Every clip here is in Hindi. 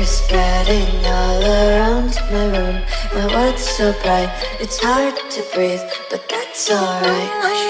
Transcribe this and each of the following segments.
colors spreading all around my room. My world's so bright, it's hard to breathe, but that's alright.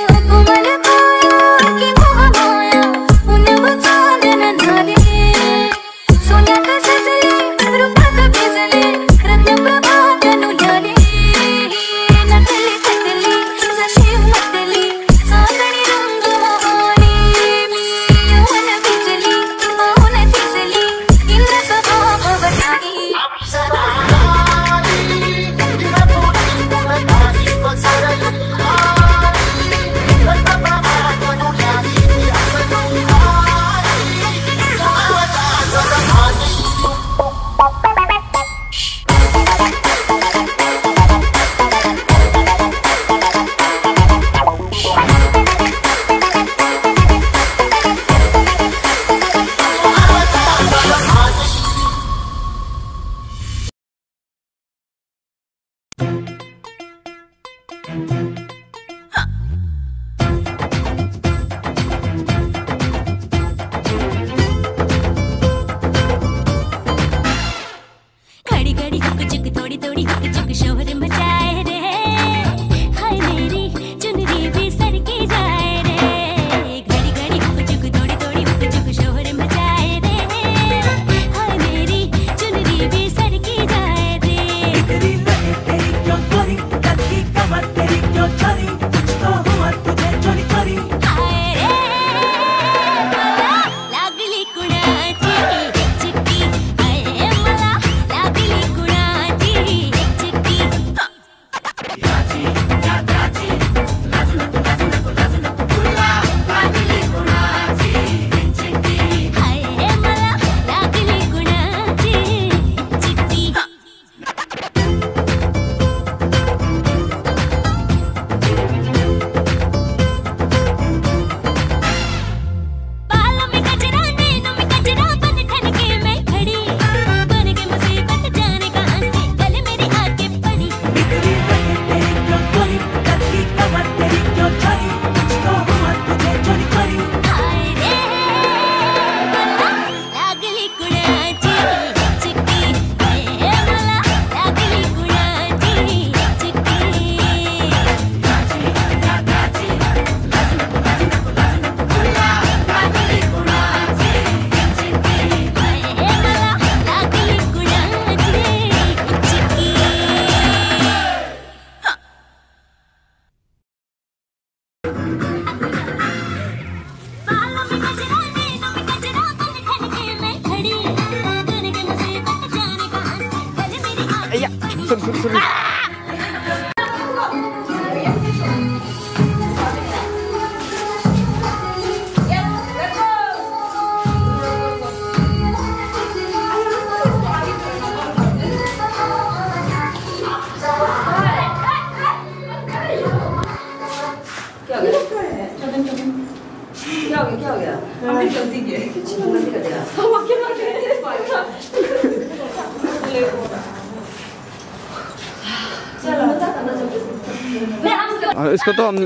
इसको तो हमने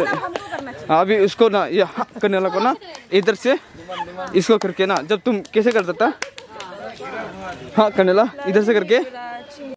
अभी उसको ना ये करने लगा ना इधर से इसको करके ना जब तुम कैसे करता था हाँ करने ला इधर से करके